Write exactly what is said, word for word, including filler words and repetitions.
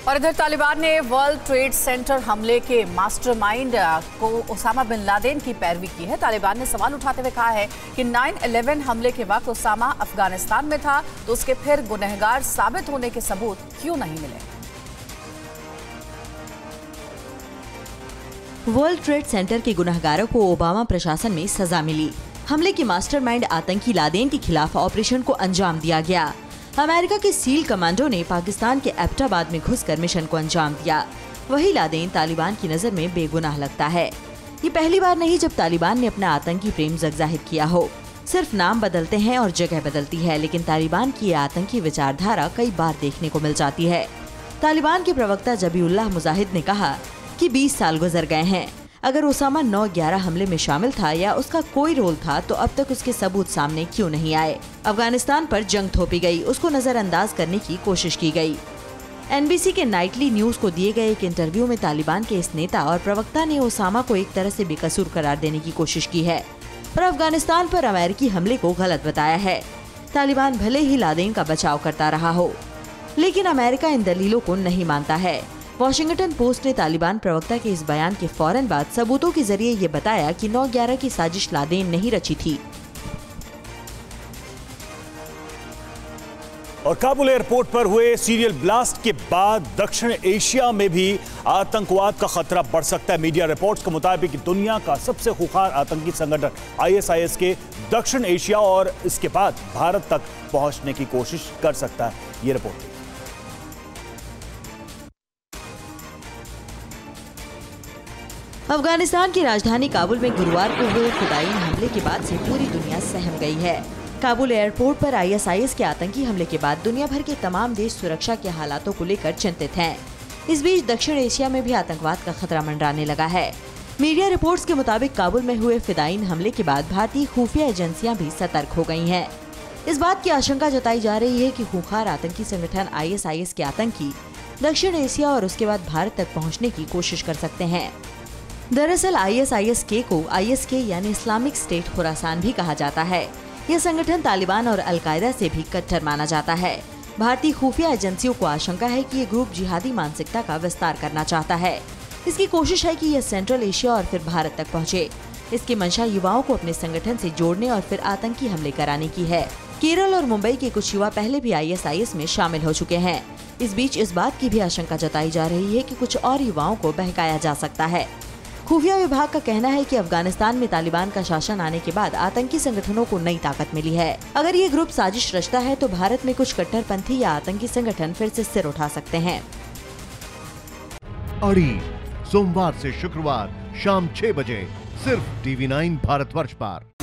और इधर तालिबान ने वर्ल्ड ट्रेड सेंटर हमले के मास्टरमाइंड को ओसामा बिन लादेन की पैरवी की है। तालिबान ने सवाल उठाते हुए कहा है कि नाइन इलेवन हमले के वक्त ओसामा अफगानिस्तान में था, तो उसके फिर गुनहगार साबित होने के सबूत क्यों नहीं मिले। वर्ल्ड ट्रेड सेंटर के गुनहगारों को ओबामा प्रशासन में सजा मिली। हमले के मास्टरमाइंड आतंकी लादेन के खिलाफ ऑपरेशन को अंजाम दिया गया। अमेरिका के सील कमांडो ने पाकिस्तान के एबटाबाद में घुसकर मिशन को अंजाम दिया। वही लादेन तालिबान की नजर में बेगुनाह लगता है। ये पहली बार नहीं जब तालिबान ने अपना आतंकी प्रेम जाहिर किया हो। सिर्फ नाम बदलते हैं और जगह बदलती है, लेकिन तालिबान की ये आतंकी विचारधारा कई बार देखने को मिल जाती है। तालिबान के प्रवक्ता जबीउल्लाह मुजाहिद ने कहा कि बीस साल गुजर गए हैं। अगर ओसामा नौ ग्यारह हमले में शामिल था या उसका कोई रोल था, तो अब तक उसके सबूत सामने क्यों नहीं आए। अफगानिस्तान पर जंग थोपी गई, उसको नजरअंदाज करने की कोशिश की गई। एनबीसी के नाइटली न्यूज को दिए गए एक इंटरव्यू में तालिबान के इस नेता और प्रवक्ता ने ओसामा को एक तरह से बेकसूर करार देने की कोशिश की है और अफगानिस्तान पर अमेरिकी हमले को गलत बताया है। तालिबान भले ही लादेन का बचाव करता रहा हो, लेकिन अमेरिका इन दलीलों को नहीं मानता है। वॉशिंगटन पोस्ट ने तालिबान प्रवक्ता के इस बयान के फौरन बाद सबूतों के जरिए ये बताया कि नौ ग्यारह की साजिश लादेन नहीं रची थी। और काबुल एयरपोर्ट पर हुए सीरियल ब्लास्ट के बाद दक्षिण एशिया में भी आतंकवाद का खतरा बढ़ सकता है। मीडिया रिपोर्ट्स के मुताबिक दुनिया का सबसे खूंखार आतंकी संगठन आईएसआईएस के दक्षिण एशिया और इसके बाद भारत तक पहुंचने की कोशिश कर सकता है। ये रिपोर्ट अफगानिस्तान की राजधानी काबुल में गुरुवार को हुए फिदायीन हमले के बाद से पूरी दुनिया सहम गई है। काबुल एयरपोर्ट पर आईएसआईएस के आतंकी हमले के बाद दुनिया भर के तमाम देश सुरक्षा के हालातों को लेकर चिंतित हैं। इस बीच दक्षिण एशिया में भी आतंकवाद का खतरा मंडराने लगा है। मीडिया रिपोर्ट्स के मुताबिक काबुल में हुए फिदायीन हमले के बाद भारतीय खुफिया एजेंसियां भी सतर्क हो गई हैं। इस बात की आशंका जताई जा रही है कि खूंखार आतंकी संगठन आईएसआईएस के आतंकी दक्षिण एशिया और उसके बाद भारत तक पहुँचने की कोशिश कर सकते हैं। दरअसल आईएसआईएस के को आईएस के यानी इस्लामिक स्टेट खुरासान भी कहा जाता है। यह संगठन तालिबान और अलकायदा से भी कट्टर माना जाता है। भारतीय खुफिया एजेंसियों को आशंका है कि ये ग्रुप जिहादी मानसिकता का विस्तार करना चाहता है। इसकी कोशिश है कि यह सेंट्रल एशिया और फिर भारत तक पहुँचे। इसकी मंशा युवाओं को अपने संगठन से जोड़ने और फिर आतंकी हमले कराने की है। केरल और मुंबई के कुछ युवा पहले भी आईएसआईएस में शामिल हो चुके हैं। इस बीच इस बात की भी आशंका जताई जा रही है कि कुछ और युवाओं को बहकाया जा सकता है। खुफिया विभाग का कहना है कि अफगानिस्तान में तालिबान का शासन आने के बाद आतंकी संगठनों को नई ताकत मिली है। अगर ये ग्रुप साजिश रचता है तो भारत में कुछ कट्टरपंथी या आतंकी संगठन फिर से सिर उठा सकते हैं। अड़ी सोमवार से शुक्रवार शाम छह बजे सिर्फ टीवी नाइन भारतवर्ष पर।